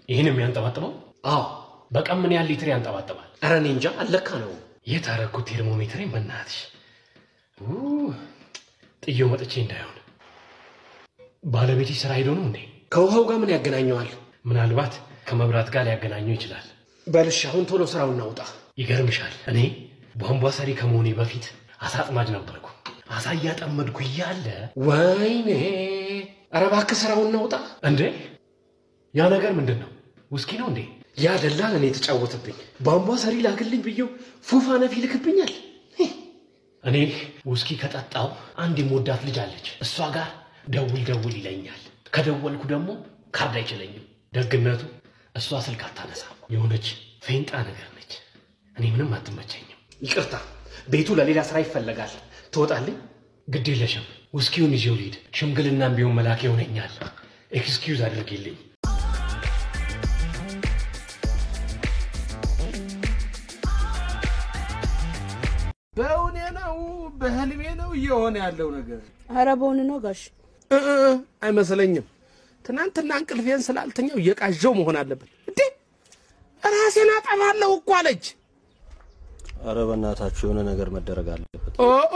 ይሄን የሚያንጠባጥበው? አዎ። በቀን ምን ያህል ሊትር ያንጠባጥባል? ኧረ እኔ እንጃ አለካ ነው። የታረኩት ቴርሞሜትሬን በእናትሽ ጥዬው መጥቼ እንዳይሆን። ባለቤትሽ ስራ ሄዶ ነው እንዴ? ከውሃው ጋር ምን ያገናኘዋል? ምናልባት ከመብራት ጋር ሊያገናኘው ይችላል። በልሽ አሁን ቶሎ ስራውን እናውጣ። ይገርምሻል እኔ ቧንቧ ሰሪ ከመሆኔ በፊት አሳ አጥማጅ ነበርኩ። አሳ እያጠመድኩ እያለ ወይኔ! ኧረ እባክህ ስራውን እናውጣ። እንዴ ያ ነገር ምንድን ነው? ውስኪ ነው እንዴ? ያ ደላል እኔ ተጫወተብኝ። ቧንቧ ሰሪ ላክልኝ ብዬው ፉፋ ነፊ ልክብኛል። እኔ ውስኪ ከጠጣው አንድ የምወዳት ልጅ አለች። እሷ ጋር ደውል ይለኛል። ከደወልኩ ደግሞ ካርድ አይችለኝም። ደግነቱ እሷ ስልክ አታነሳም። የሆነች ፌንጣ ነገር ነች። እኔ ምንም አትመቸኝም። ይቅርታ፣ ቤቱ ለሌላ ስራ ይፈለጋል። ትወጣልኝ? ግድ የለሽም። ውስኪውን ይዤው ልሂድ። ሽምግልናም ቢሆን መላክ ይሆነኛል። ኤክስኪውዝ አድርጊልኝ። በእውኔ ነው በህልሜ ነው እየሆነ ያለው ነገር? ኧረ በእውኔ ነው ጋሽ። አይመስለኝም። ትናንትና እንቅልፌን ስላልተኛው እየቃዠው መሆን አለበት። እንዴ ራሴን አጠፋለሁ እኮ አለች። ኧረ በእናታችሁ የሆነ ነገር መደረግ አለበት።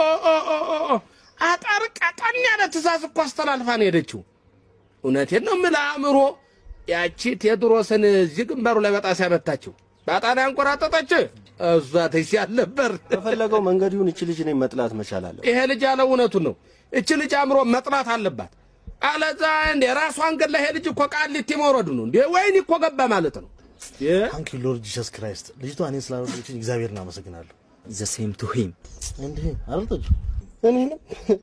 አጣር ቀጠን ያለ ትእዛዝ እኮ አስተላልፋ ነው ሄደችው። እውነቴን ነው የምልህ አእምሮ ያቺ ቴዎድሮስን እዚህ ግንባሩ ላይ በጣም ሲያመታችው ባጣና አንቆራጠጠች። እሷ ተይያል ነበር። ተፈለገው መንገድ ይሁን እቺ ልጅ እኔ መጥላት መቻል አለ። ይሄ ልጅ ያለው እውነቱን ነው። እቺ ልጅ አእምሮ መጥላት አለባት። አለዛ እንደ ራሷን ገላ ይሄ ልጅ እኮ ቃሊቲ መውረዱ ነው እንዴ? ወይኔ እኮ ገባ ማለት ነው። ታንክ ዩ ሎርድ ጂሰስ ክራይስት። ልጅቷ እኔን ስላወደደችኝ እግዚአብሔርን አመሰግናለሁ። ዘ ሴም ቱ ሂም። እንዴ አልተጅ እኔንም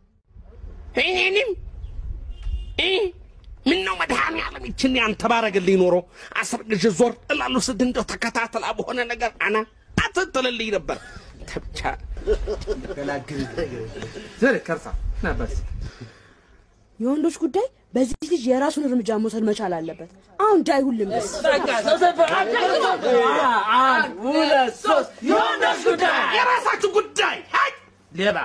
ምን ነው መድኃኒዓለም ይችን ያንተ ባረግልኝ ኖሮ አስርግሽ ዞር እላለሁ ስድ እንደው ተከታተላ በሆነ ነገር አና አትጥልልኝ ነበር። ተብቻ ገላግል ዘር ከርሳ ነበር። የወንዶች ጉዳይ በዚህ ልጅ የራሱን እርምጃ መውሰድ መቻል አለበት። አሁን ዳይ ሁሉም ደስ የወንዶች ጉዳይ የራሳችሁ ጉዳይ ሌባ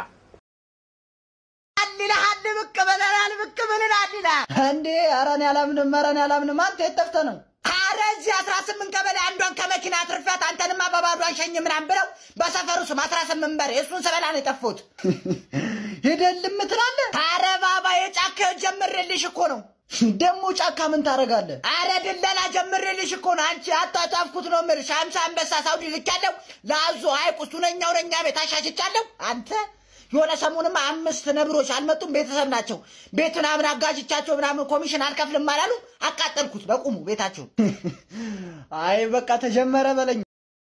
አልልሃል ብቅ በለናል እንዴ! ኧረ እኔ አላምንም። አንተ የተፍተ ነው። ኧረ እዚህ 18 ቀበሌ አንዷን ከመኪና አትርፊያት አንተንማ በባዶ አንሸኝ ምናምን ብለው በሰፈሩ ስም 18 በሬ እሱን ስበላ ነው የጠፉት። ሄደልም ትላለህ። ኧረ ባባ የጫካ ጀምሬልሽ እኮ ነው። ደሞ ጫካ ምን ታረጋለህ? ኧረ ድለላ ጀምሬልሽ እኮ ነው። አንቺ አጣጣፍኩት ነው የምልሽ። 50 አንበሳ ሳውዲ ልካለሁ። ላዞ ሐይቅ ውስጥ ነኛ ቤት አሻሽቻለሁ። አንተ የሆነ ሰሞኑን 5 ነብሮች አልመጡም። ቤተሰብ ናቸው። ቤቱን አምና አጋጅቻቸው ምናምን ኮሚሽን አልከፍልም አላሉ። አቃጠልኩት በቁሙ ቤታቸው። አይ በቃ ተጀመረ በለኝ።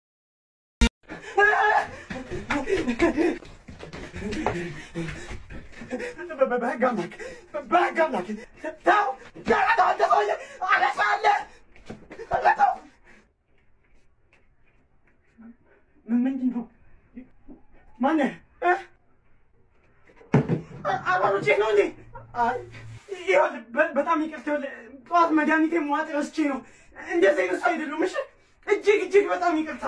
በጋማክ ታው ጋራው ተቆየ አለሳለ አለታው ምንድን ነው ማን አባሮቼ ነው እንዴ? አይ ይሁን በጣም ይቅርታ። ጠዋት መድኃኒቴ መዋጥ ረስቼ ነው። እንደዚህ ነው አይደለም። እሺ እጅግ በጣም ይቅርታ።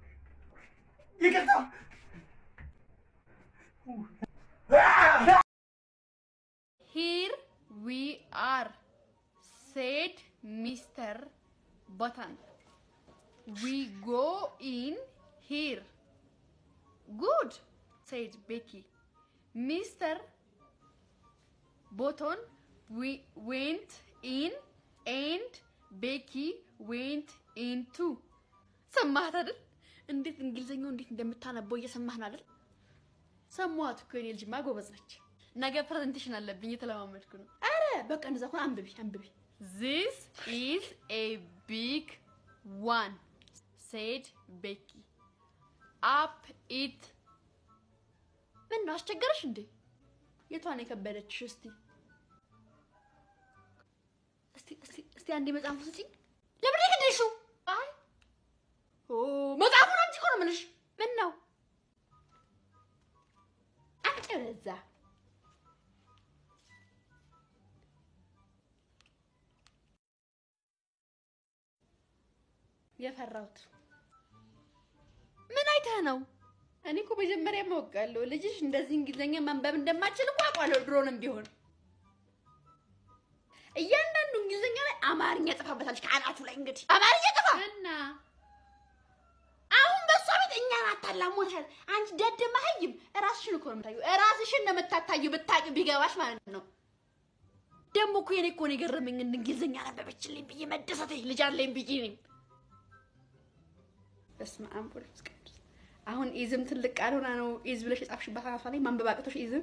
Here we are, said Mr. Button. We go in here. Good, said Becky. Mr. Button we went in and Becky went in too. ሰማህ አይደል? እንዴት እንግሊዘኛው እንዴት እንደምታነበው እየሰማህን አይደል? ሰማሁት እኮ የኔ ልጅማ ጎበዝ ነች። ነገ ፕሬዘንቴሽን አለብኝ የተለማመድኩ ነው። አረ በቃ እንደዛ እኮ አንብቢ። This is a big one, said Becky. Up it. ምን ነው አስቸገረሽ እንዴ? የቷን የከበደችሽ? እስቲ አንዴ መጽሐፉን ስጪኝ። ለምን ይከደሹ? አይ መጽሐፉን አንቺ እኮ ነው የምልሽ። ምን ነው አንጨረዛ የፈራሁት ምን አይተህ ነው? እኔ እኮ መጀመሪያ ማውቃለሁ ልጅሽ እንደዚህ እንግሊዘኛ ማንበብ እንደማትችል እኮ አውቃለሁ። ድሮንም ቢሆን እያንዳንዱ እንግሊዘኛ ላይ አማርኛ ጽፋበታለች ከአናቱ ላይ እንግዲህ አማርኛ ጽፋ እና አሁን በሷ ቤት እኛን አታላሞታል አንቺ ደደማህይም ራስሽን እኮ ነው የምታዩ ራስሽን ነው የምታታዩ ብታቂ ቢገባሽ ማለት ነው ደሞ እኮ የኔ እኮ ነው የገረመኝ እንግሊዘኛ አነበበችልኝ ብዬ መደሰቴ ልጅ አለኝ ብዬ ነኝ በስመ አብ ወልድ ቅዱስ አሁን ኢዝም ትልቅ ቃል ሆና ነው ኢዝ ብለሽ የጻፍሽበት አናቷ ላይ ማንበብ አቅቶሽ ኢዝም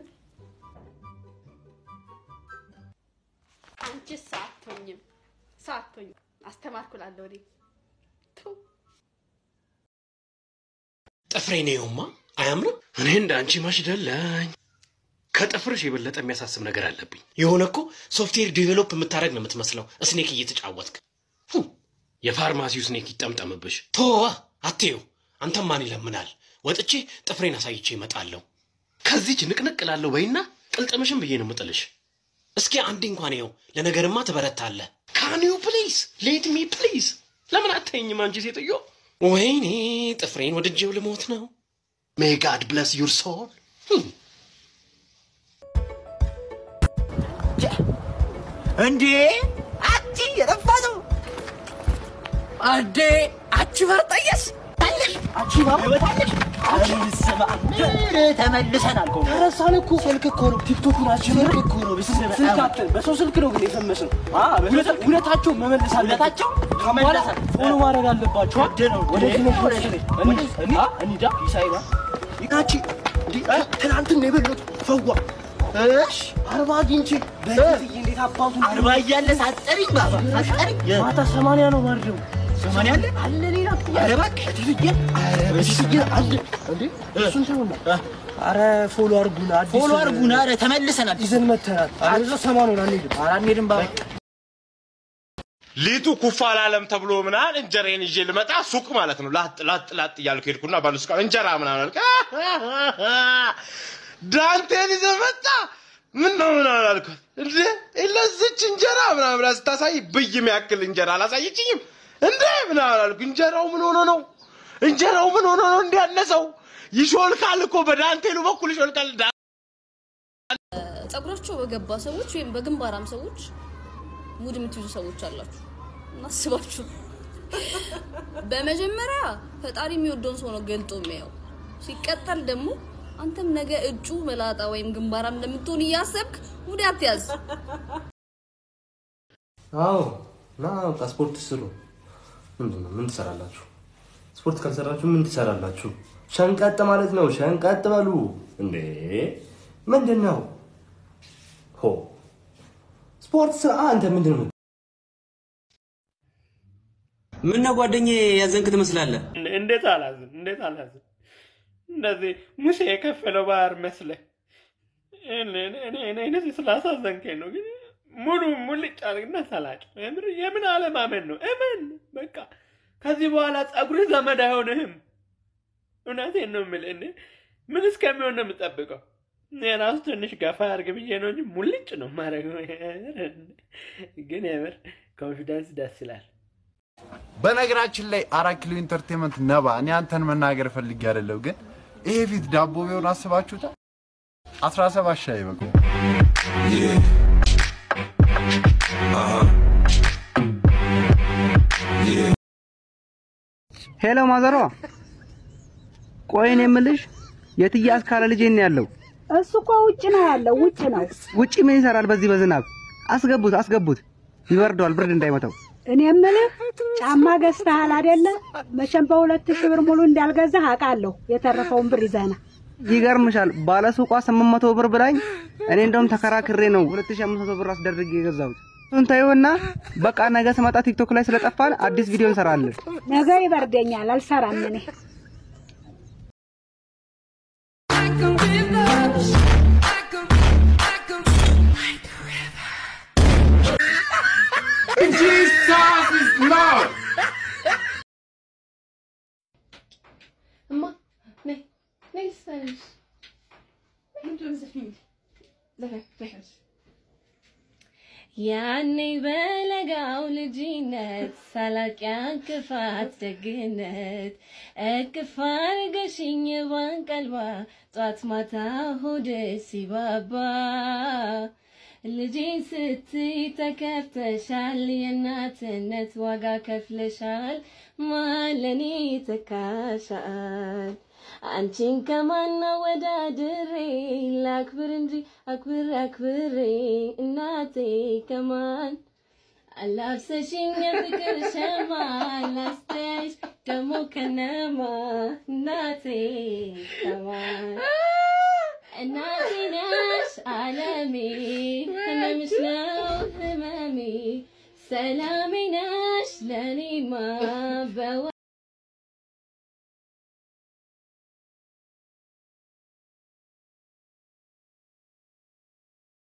አንቺ ሳትሆኝም አስተማርኩላለሁ ወዴ ጥፍሬ ነውማ አያምርም እኔ እንዳንቺ ማሽደላኝ ከጥፍርሽ የበለጠ የሚያሳስብ ነገር አለብኝ የሆነ እኮ ሶፍትዌር ዲቨሎፕ የምታረግ ነው የምትመስለው ስኔክ እየተጫወትክ የፋርማሲው ስኔክ ይጠምጠምብሽ ተዋ አትዩ አንተም ማን ይለምናል ወጥቼ ጥፍሬን አሳይቼ እመጣለሁ ከዚህች ንቅንቅ ላለው በይና ቅልጥምሽም ብዬ ነው የምጥልሽ እስኪ አንዴ እንኳን ይኸው ለነገርማ ትበረታለህ ካን ዩ ፕሊዝ ሌት ሚ ፕሊዝ ለምን አትተኝም አንቺ ሴትዮ ወይኔ ጥፍሬን ወድጄው ልሞት ነው ሜይ ጋድ ብለስ ዩር ሶል እንዴ አቲ የረፋቱ አንዴ አቺ በርጠየስ አቺ ባበታለሽ ተመልሰናል እኮ ተረሳን እኮ ስልክ እኮ ነው ቲክቶኩን ስልክ እኮ ነው ስልካችን በሰው ስልክ ነው ግን የፈመሰን ሁለታቸው መመለስ አለባቸው ተመለሰን ፎሎ ማድረግ አለባቸው ወደ እንሂዳ ይሳይባ ይካቺ ትናንትና የበሉት ፈዋ እሺ 40 አግኝቼ በዚህ እንዴት አባቱ 40 እያለ ሳጠሪኝ ባባ ሳጠሪኝ ማታ 80 ነው ማርደው 80 አለ ሌላ ያረባክ ትብዬ በስዬ አለ እንዴ እሱን ተውና አረ ፎሎ አርጉና አረ ተመልሰናል ይዘን መተናል አረዛ 80 ነው አንሄድም ባባ ሊቱ ኩፋል ዓለም ተብሎ ምናል እንጀራዬን ይዤ ልመጣ ሱቅ ማለት ነው ላጥ እያልኩ ሄድኩና ባሉስካ እንጀራ ምናምን አልከ ዳንቴን ይዘህ መጣ ምን ነው አልኩት እንዴ ለዚች እንጀራ ምናምን አስታሳይ ብይም ያክል እንጀራ አላሳየችኝም እንዴ ምናምን አልኩ እንጀራው ምን ሆኖ ነው እንዲያነሰው ይሾልካል እኮ በዳንቴሉ በኩል ይሾልካል ጸጉራቸው በገባ ሰዎች ወይም በግንባራም ሰዎች ሙድ የምትይዙ ሰዎች አላችሁ እናስባችሁ በመጀመሪያ ፈጣሪ የሚወደውን ሰው ነው ገልጦ የሚያየው ሲቀጥል ደግሞ አንተም ነገ እጩ መላጣ ወይም ግንባራም እንደምትሆን ያሰብክ ሙድ አትያዝ አዎ ና ፓስፖርት ስሩ ምንድነው ምን ትሰራላችሁ ስፖርት ካልሰራችሁ ምን ትሰራላችሁ ሸንቀጥ ማለት ነው ሸንቀጥ በሉ እንዴ ምንድነው ሆ ስፖርት ስራ አንተ ምንድነው ምን ነው ጓደኛዬ ያዘንክ ትመስላለህ እንዴት አላዝን እንደዚህ ሙሴ የከፈለው ባህር መስለ እኔ ስላሳዘንከኝ ነው ግን ሙሉ ሙልጭ አድርግና ሰላጭ የምን አለማመን ነው እመን በቃ ከዚህ በኋላ ጸጉር ዘመድ አይሆንህም እውነቴን ነው የምልህ ምን እስከሚሆን ነው የምጠብቀው የራሱ ትንሽ ገፋ አድርግ ብዬ ነው እንጂ ሙልጭ ነው ማረገው ግን የምር ኮንፊደንስ ደስ ይላል በነገራችን ላይ 4 ኪሎ ኢንተርቴይንመንት ነባ እኔ አንተን መናገር ፈልጌ አይደለም ግን ይሄ ፊት ዳቦ ቢሆን አስባችሁታ 17 ሻይ በቃ ሄሎ ማዘሯ ቆይኔ የምልሽ የትያስ ካለ ልጄ ነው ያለው እሱ እኮ ውጭ ነው ያለው ውጭ ምን ይሰራል በዚህ በዝናብ አስገቡት ይወርዳል ብርድ እንዳይመታው እኔ የምልህ ጫማ ገዝተሃል አይደለ መቼም በ2000 ብር ሙሉ እንዳልገዛህ አውቃለሁ የተረፈውን ብር ይዘና ይገርምሻል ባለ ሱቋ 800 ብር ብላኝ እኔ እንደውም ተከራክሬ ነው 2500 ብር አስደርጌ የገዛሁት እንታዩና በቃ ነገ ስመጣ ቲክቶክ ላይ ስለጠፋን አዲስ ቪዲዮ እንሰራለን ነገ ይበርደኛል አልሰራም እኔ Jesus is Lord. Amma, nej, Spanish. Inte så fint. Lägg. ያኔ በለጋው ልጅነት ሳላቅ ያንክፋት ደግነት እቅፍ አድርገሽኝ ባንቀልባ ጧት ማታ ሆዴ ሲባባ ልጄን ስትይ ተከፍተሻል የእናትነት ዋጋ ከፍለሻል ማለኔ ተካሻል አንቺን ከማን ወዳድሬ ላክብር እንጂ አክብሬ እናቴ ከማን አላብሰሽኝ የፍቅር ሸማ ላስተያይሽ ደሞ ከነማ እናቴ ከማን እናቴ ነሽ ዓለሜ ህመምሽ ነው ህመሜ ሰላሜ ነሽ ለኔማ